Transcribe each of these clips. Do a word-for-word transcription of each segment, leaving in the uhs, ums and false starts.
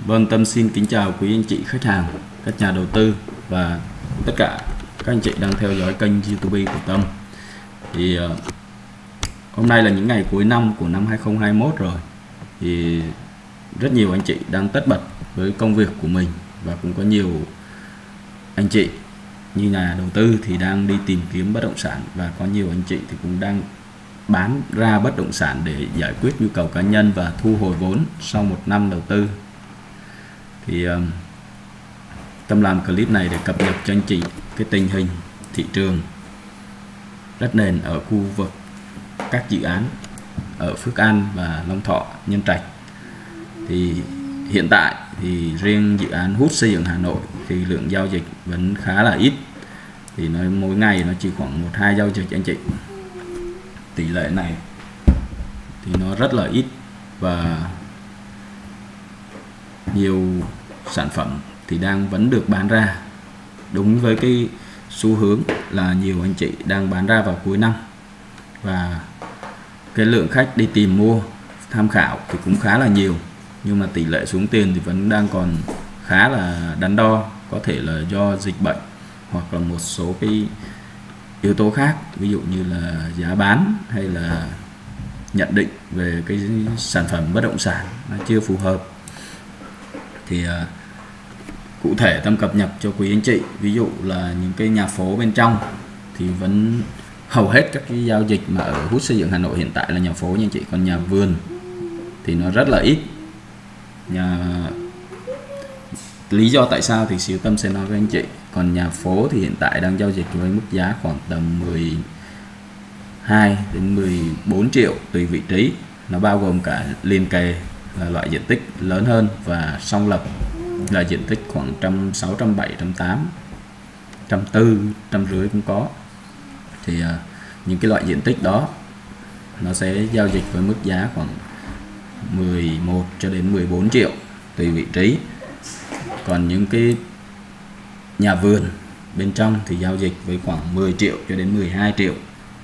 Vâng, Tâm xin kính chào quý anh chị khách hàng, các nhà đầu tư và tất cả các anh chị đang theo dõi kênh YouTube của Tâm. Thì uh, hôm nay là những ngày cuối năm của năm hai không hai mốt rồi. Thì rất nhiều anh chị đang tất bật với công việc của mình và cũng có nhiều anh chị như nhà đầu tư thì đang đi tìm kiếm bất động sản, và có nhiều anh chị thì cũng đang bán ra bất động sản để giải quyết nhu cầu cá nhân và thu hồi vốn sau một năm đầu tư. Thì um, Tâm làm clip này để cập nhật cho anh chị cái tình hình thị trường đất nền ở khu vực các dự án ở Phước An và Long Thọ, Nhân Trạch. Thì hiện tại thì riêng dự án Hút Xây Dựng Hà Nội thì lượng giao dịch vẫn khá là ít, thì nó mỗi ngày nó chỉ khoảng một hai giao dịch anh chị. Tỷ lệ này thì nó rất là ít, và nhiều sản phẩm thì đang vẫn được bán ra đúng với cái xu hướng là nhiều anh chị đang bán ra vào cuối năm, và cái lượng khách đi tìm mua tham khảo thì cũng khá là nhiều, nhưng mà tỷ lệ xuống tiền thì vẫn đang còn khá là đắn đo, có thể là do dịch bệnh hoặc là một số cái yếu tố khác, ví dụ như là giá bán hay là nhận định về cái sản phẩm bất động sản nó chưa phù hợp. Thì uh, cụ thể Tâm cập nhật cho quý anh chị, ví dụ là những cái nhà phố bên trong thì vẫn hầu hết các cái giao dịch mà ở Hút Xây Dựng Hà Nội hiện tại là nhà phố nha anh chị, còn nhà vườn thì nó rất là ít. Nhà lý do tại sao thì xíu Tâm sẽ nói với anh chị. Còn nhà phố thì hiện tại đang giao dịch với mức giá khoảng tầm mười hai đến mười bốn triệu tùy vị trí, nó bao gồm cả liền kề là loại diện tích lớn hơn và song lập là diện tích khoảng trăm sáu trăm bảy trăm tám trăm tư trăm rưỡi cũng có. Thì uh, những cái loại diện tích đó nó sẽ giao dịch với mức giá khoảng mười một cho đến mười bốn triệu tùy vị trí. Còn những cái nhà vườn bên trong thì giao dịch với khoảng mười triệu cho đến mười hai triệu,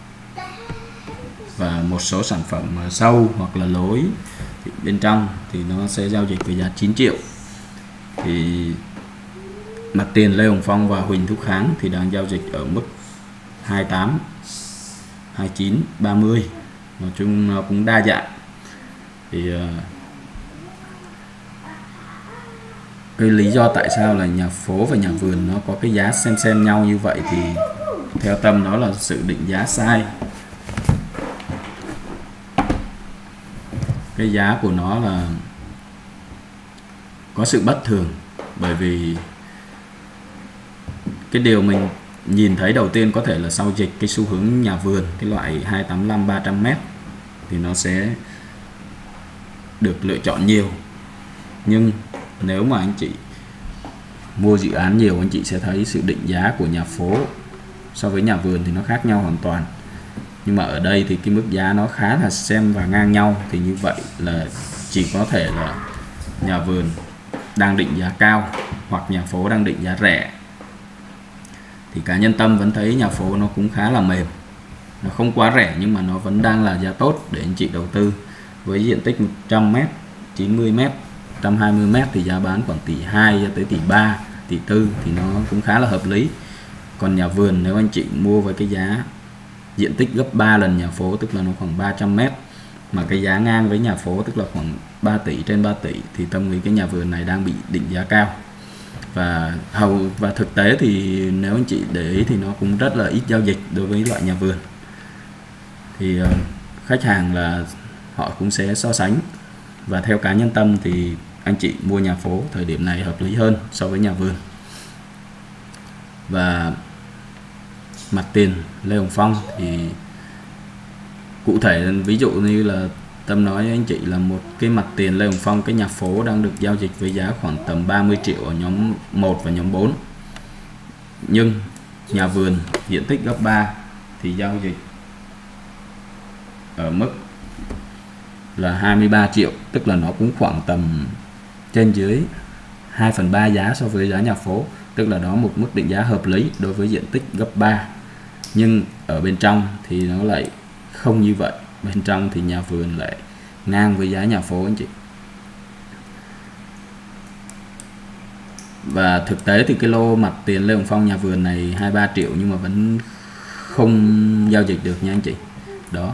và một số sản phẩm sâu hoặc là lối thì bên trong thì nó sẽ giao dịch với giá chín triệu. Thì mặt tiền Lê Hồng Phong và Huỳnh Thúc Kháng thì đang giao dịch ở mức hai mươi tám, hai mươi chín, ba mươi, nói chung nó cũng đa dạng. Thì cái lý do tại sao là nhà phố và nhà vườn nó có cái giá xem xem nhau như vậy thì theo Tâm đó là sự định giá sai. Cái giá của nó là có sự bất thường, bởi vì cái điều mình nhìn thấy đầu tiên có thể là sau dịch cái xu hướng nhà vườn cái loại hai tám lăm ba trăm mét thì nó sẽ được lựa chọn nhiều. Nhưng nếu mà anh chị mua dự án nhiều, anh chị sẽ thấy sự định giá của nhà phố so với nhà vườn thì nó khác nhau hoàn toàn. Nhưng mà ở đây thì cái mức giá nó khá là xem và ngang nhau, thì như vậy là chỉ có thể là nhà vườn đang định giá cao hoặc nhà phố đang định giá rẻ. Thì cá nhân Tâm vẫn thấy nhà phố nó cũng khá là mềm, nó không quá rẻ nhưng mà nó vẫn đang là giá tốt để anh chị đầu tư. Với diện tích một trăm mét, chín mươi mét, một trăm hai mươi mét thì giá bán khoảng tỷ hai cho tới tỷ ba, tỷ tư thì nó cũng khá là hợp lý. Còn nhà vườn nếu anh chị mua với cái giá diện tích gấp ba lần nhà phố, tức là nó khoảng ba trăm mét, mà cái giá ngang với nhà phố tức là khoảng ba tỷ, trên ba tỷ, thì Tâm nghĩ cái nhà vườn này đang bị định giá cao. Và hầu và thực tế thì nếu anh chị để ý thì nó cũng rất là ít giao dịch đối với loại nhà vườn. Thì uh, khách hàng là họ cũng sẽ so sánh, và theo cá nhân Tâm thì anh chị mua nhà phố thời điểm này hợp lý hơn so với nhà vườn. Và mặt tiền Lê Hồng Phong thì cụ thể ví dụ như là Tâm nói với anh chị là một cái mặt tiền Lê Hồng Phong, cái nhà phố đang được giao dịch với giá khoảng tầm ba mươi triệu ở nhóm một và nhóm bốn. Nhưng nhà vườn diện tích gấp ba thì giao dịch ở mức là hai mươi ba triệu, tức là nó cũng khoảng tầm trên dưới hai phần ba giá so với giá nhà phố, tức là đó một mức định giá hợp lý đối với diện tích gấp ba. Nhưng ở bên trong thì nó lại không như vậy, bên trong thì nhà vườn lại ngang với giá nhà phố anh chị. Và thực tế thì cái lô mặt tiền Lê Hồng Phong nhà vườn này hai mươi ba triệu nhưng mà vẫn không giao dịch được nha anh chị. Đó.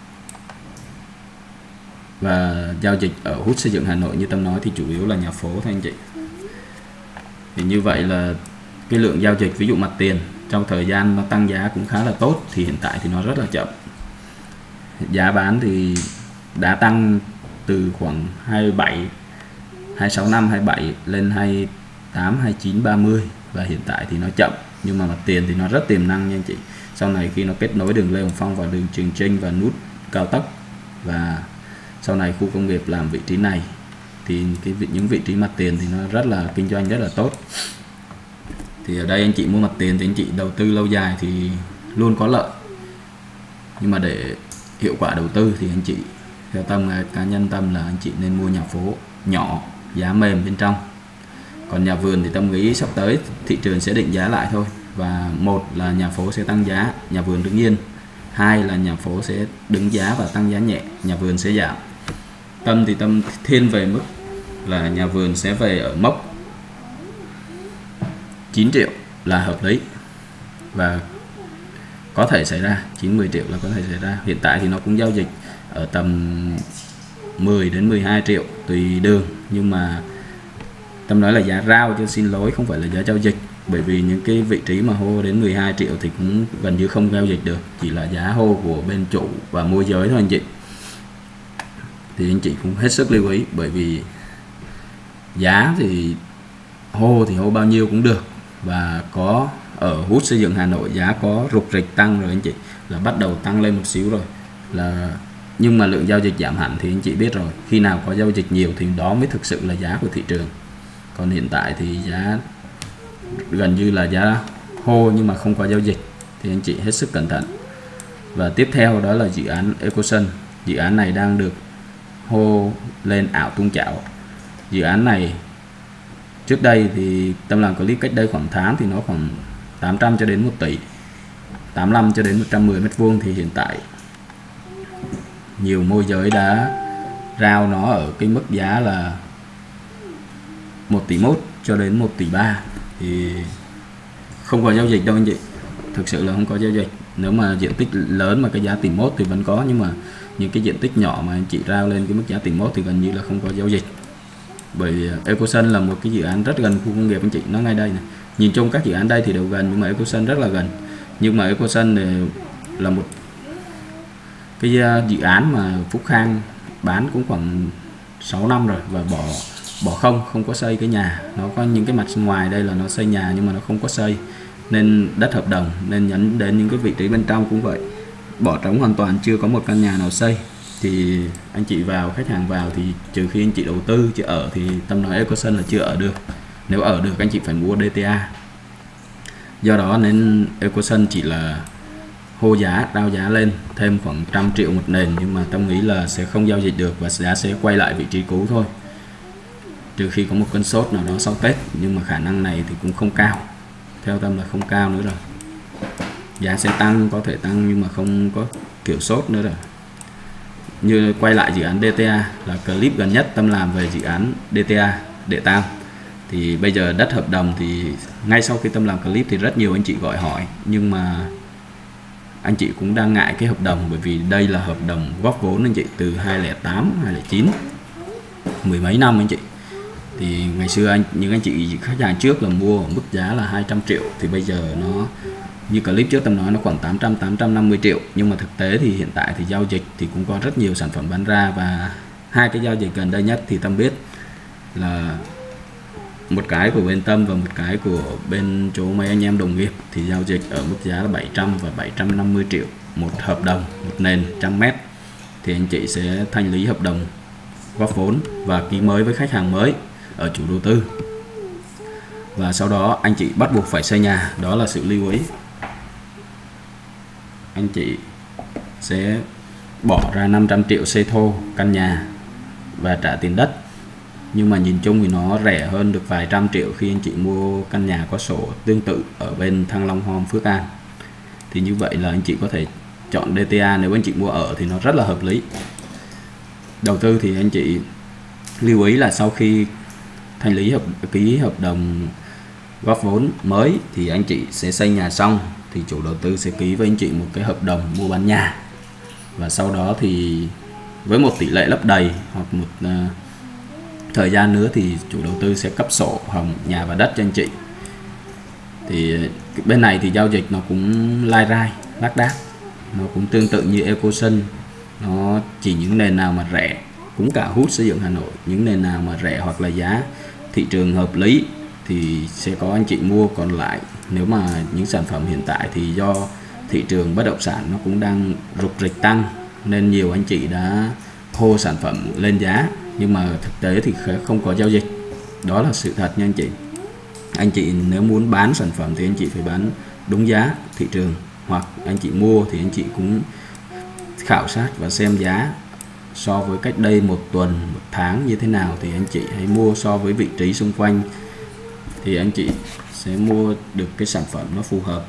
Và giao dịch ở hút xây dựng Hà Nội như Tâm nói thì chủ yếu là nhà phố thôi anh chị. Thì như vậy là cái lượng giao dịch, ví dụ mặt tiền trong thời gian nó tăng giá cũng khá là tốt, thì hiện tại thì nó rất là chậm. Giá bán thì đã tăng từ khoảng hai mươi bảy, hai mươi sáu năm, hai mươi bảy lên hai mươi tám, hai mươi chín, ba mươi, và hiện tại thì nó chậm, nhưng mà mặt tiền thì nó rất tiềm năng nha anh chị. Sau này khi nó kết nối đường Lê Hồng Phong vào đường Trường Chinh và nút cao tốc, và sau này khu công nghiệp làm vị trí này, thì cái những vị trí mặt tiền thì nó rất là kinh doanh rất là tốt. Thì ở đây anh chị mua mặt tiền thì anh chị đầu tư lâu dài thì luôn có lợi, nhưng mà để hiệu quả đầu tư thì anh chị theo Tâm, cá nhân Tâm là anh chị nên mua nhà phố nhỏ, giá mềm bên trong. Còn nhà vườn thì Tâm nghĩ sắp tới thị trường sẽ định giá lại thôi, và một là nhà phố sẽ tăng giá, nhà vườn đứng yên; hai là nhà phố sẽ đứng giá và tăng giá nhẹ, nhà vườn sẽ giảm. Tâm thì Tâm thiên về mức là nhà vườn sẽ về ở mốc chín triệu là hợp lý, và có thể xảy ra chín mươi triệu là có thể xảy ra. Hiện tại thì nó cũng giao dịch ở tầm mười đến mười hai triệu tùy đường, nhưng mà Tâm nói là giá rao chứ xin lỗi, không phải là giá giao dịch, bởi vì những cái vị trí mà hô đến mười hai triệu thì cũng gần như không giao dịch được, chỉ là giá hô của bên chủ và môi giới thôi anh chị. Thì anh chị cũng hết sức lưu ý, bởi vì giá thì hô thì hô bao nhiêu cũng được, và có ở hút xây dựng Hà Nội giá có rục rịch tăng rồi anh chị, là bắt đầu tăng lên một xíu rồi, là nhưng mà lượng giao dịch giảm hẳn thì anh chị biết rồi, khi nào có giao dịch nhiều thì đó mới thực sự là giá của thị trường. Còn hiện tại thì giá gần như là giá hô nhưng mà không có giao dịch, thì anh chị hết sức cẩn thận. Và tiếp theo đó là dự án Ecosun. Dự án này đang được hô lên ảo tung chảo. Dự án này trước đây thì Tâm làm clip cách đây khoảng tháng thì nó khoảng tám trăm cho đến một tỷ, tám mươi lăm cho đến một trăm mười mét vuông, thì hiện tại nhiều môi giới đã rao nó ở cái mức giá là một tỷ mốt cho đến một tỷ ba, thì không có giao dịch đâu anh chị, thực sự là không có giao dịch. Nếu mà diện tích lớn mà cái giá tỷ mốt thì vẫn có, nhưng mà những cái diện tích nhỏ mà anh chị rao lên cái mức giá tỷ mốt thì gần như là không có giao dịch. Bởi vì Ecosun là một cái dự án rất gần khu công nghiệp anh chị, nó ngay đây này. Nhìn chung các dự án đây thì đều gần, nhưng mà Ecosun rất là gần. Nhưng mà Ecosun là một cái dự án mà Phúc Khang bán cũng khoảng sáu năm rồi, và bỏ bỏ không không có xây cái nhà. Nó có những cái mặt ngoài đây là nó xây nhà nhưng mà nó không có xây, nên đất hợp đồng, nên nhấn đến những cái vị trí bên trong cũng vậy, bỏ trống hoàn toàn, chưa có một căn nhà nào xây. Thì anh chị vào, khách hàng vào thì trừ khi anh chị đầu tư, chứ ở thì Tâm nói Ecosun là chưa ở được. Nếu ở được anh chị phải mua đê tê a. Do đó nên Ecosun chỉ là hô giá, đao giá lên thêm khoảng trăm triệu một nền, nhưng mà Tâm nghĩ là sẽ không giao dịch được và giá sẽ quay lại vị trí cũ thôi, trừ khi có một cơn sốt nào đó sau Tết, nhưng mà khả năng này thì cũng không cao, theo Tâm là không cao nữa rồi. Giá sẽ tăng, có thể tăng nhưng mà không có kiểu sốt nữa rồi. Như quay lại dự án đê tê a là clip gần nhất Tâm làm về dự án đê tê a Đệ Tam, thì bây giờ đất hợp đồng thì ngay sau khi Tâm làm clip thì rất nhiều anh chị gọi hỏi, nhưng mà anh chị cũng đang ngại cái hợp đồng, bởi vì đây là hợp đồng góp vốn anh chị, từ hai không không tám, hai không không chín, mười mấy năm anh chị. Thì ngày xưa anh những anh chị khách hàng trước là mua ở mức giá là hai trăm triệu, thì bây giờ nó như clip trước Tâm nói nó khoảng tám trăm, tám trăm năm mươi triệu. Nhưng mà thực tế thì hiện tại thì giao dịch thì cũng có rất nhiều sản phẩm bán ra, và hai cái giao dịch gần đây nhất thì Tâm biết là một cái của bên Tâm và một cái của bên chỗ mấy anh em đồng nghiệp thì giao dịch ở mức giá là bảy trăm và bảy trăm năm mươi triệu một hợp đồng, một nền trăm mét. Thì anh chị sẽ thanh lý hợp đồng góp vốn và ký mới với khách hàng mới ở chủ đầu tư, và sau đó anh chị bắt buộc phải xây nhà. Đó là sự lưu ý. Anh chị sẽ bỏ ra năm trăm triệu xây thô căn nhà và trả tiền đất, nhưng mà nhìn chung thì nó rẻ hơn được vài trăm triệu khi anh chị mua căn nhà có sổ tương tự ở bên Thăng Long Home, Phước An. Thì như vậy là anh chị có thể chọn đê tê a. Nếu anh chị mua ở thì nó rất là hợp lý. Đầu tư thì anh chị lưu ý là sau khi thanh lý hợp ký hợp đồng góp vốn mới thì anh chị sẽ xây nhà xong thì chủ đầu tư sẽ ký với anh chị một cái hợp đồng mua bán nhà, và sau đó thì với một tỷ lệ lấp đầy hoặc một uh, thời gian nữa thì chủ đầu tư sẽ cấp sổ hồng nhà và đất cho anh chị. Thì bên này thì giao dịch nó cũng lai rai lác đác, nó cũng tương tự như Ecosun, nó chỉ những nền nào mà rẻ cũng cả hút xây dựng Hà Nội, những nền nào mà rẻ hoặc là giá thị trường hợp lý thì sẽ có anh chị mua. Còn lại nếu mà những sản phẩm hiện tại thì do thị trường bất động sản nó cũng đang rục rịch tăng nên nhiều anh chị đã hô sản phẩm lên giá, nhưng mà thực tế thì không có giao dịch, đó là sự thật nha anh chị. Anh chị nếu muốn bán sản phẩm thì anh chị phải bán đúng giá thị trường, hoặc anh chị mua thì anh chị cũng khảo sát và xem giá so với cách đây một tuần, một tháng như thế nào thì anh chị hãy mua so với vị trí xung quanh thì anh chị sẽ mua được cái sản phẩm nó phù hợp.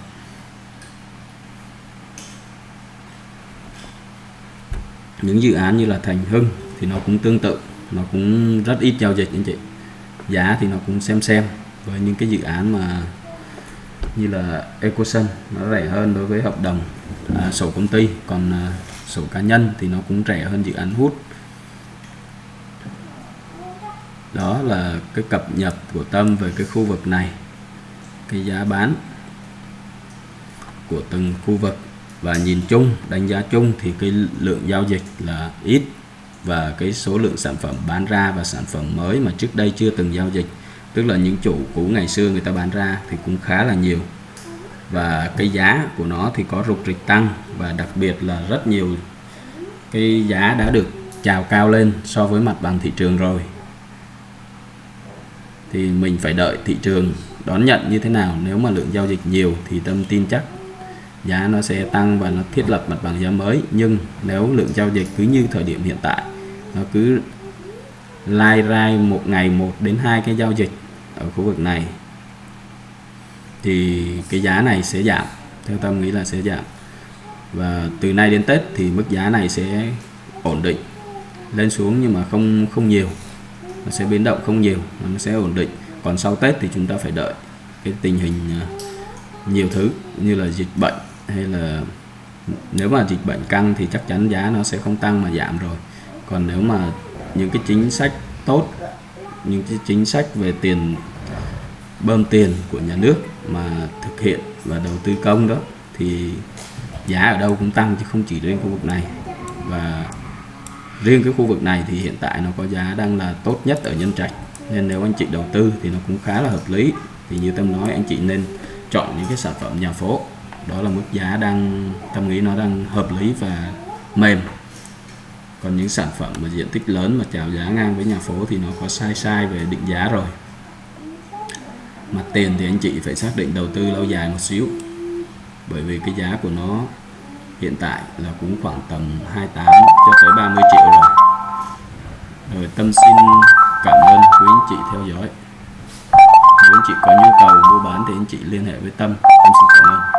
Những dự án như là Thành Hưng thì nó cũng tương tự, nó cũng rất ít giao dịch anh chị, giá thì nó cũng xem xem với những cái dự án mà như là Ecosun nó rẻ hơn đối với hợp đồng à, sổ công ty, còn à, sổ cá nhân thì nó cũng rẻ hơn dự án hút. Đó là cái cập nhật của Tâm về cái khu vực này, cái giá bán của từng khu vực, và nhìn chung đánh giá chung thì cái lượng giao dịch là ít, và cái số lượng sản phẩm bán ra và sản phẩm mới mà trước đây chưa từng giao dịch, tức là những chủ cũ ngày xưa người ta bán ra thì cũng khá là nhiều, và cái giá của nó thì có rục rịch tăng, và đặc biệt là rất nhiều cái giá đã được chào cao lên so với mặt bằng thị trường rồi, thì mình phải đợi thị trường đón nhận như thế nào. Nếu mà lượng giao dịch nhiều thì Tâm tin chắc giá nó sẽ tăng và nó thiết lập mặt bằng giá mới. Nhưng nếu lượng giao dịch cứ như thời điểm hiện tại, nó cứ lai rai một ngày một đến hai cái giao dịch ở khu vực này thì cái giá này sẽ giảm, theo Tâm nghĩ là sẽ giảm. Và từ nay đến Tết thì mức giá này sẽ ổn định, lên xuống nhưng mà không không nhiều, nó sẽ biến động không nhiều, nó sẽ ổn định. Còn sau Tết thì chúng ta phải đợi cái tình hình nhiều thứ như là dịch bệnh, hay là nếu mà dịch bệnh căng thì chắc chắn giá nó sẽ không tăng mà giảm rồi. Còn nếu mà những cái chính sách tốt, những cái chính sách về tiền bơm tiền của nhà nước mà thực hiện và đầu tư công đó thì giá ở đâu cũng tăng chứ không chỉ riêng khu vực này. Và riêng cái khu vực này thì hiện tại nó có giá đang là tốt nhất ở Nhân Trạch, nên nếu anh chị đầu tư thì nó cũng khá là hợp lý. Thì như Tâm nói, anh chị nên chọn những cái sản phẩm nhà phố, đó là mức giá đang Tâm nghĩ nó đang hợp lý và mềm. Còn những sản phẩm mà diện tích lớn mà chào giá ngang với nhà phố thì nó có sai sai về định giá rồi. Mặt tiền thì anh chị phải xác định đầu tư lâu dài một xíu, bởi vì cái giá của nó hiện tại là cũng khoảng tầm hai mươi tám cho tới ba mươi triệu rồi. Rồi Tâm xin cảm ơn quý anh chị theo dõi. Nếu anh chị có nhu cầu mua bán thì anh chị liên hệ với Tâm. Tâm xin cảm ơn.